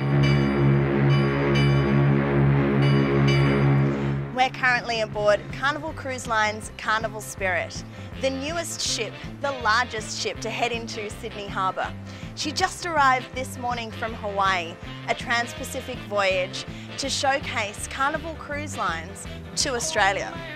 We're currently aboard Carnival Cruise Lines' Carnival Spirit, the newest ship, the largest ship to head into Sydney Harbour. She just arrived this morning from Hawaii, a trans-Pacific voyage to showcase Carnival Cruise Lines to Australia.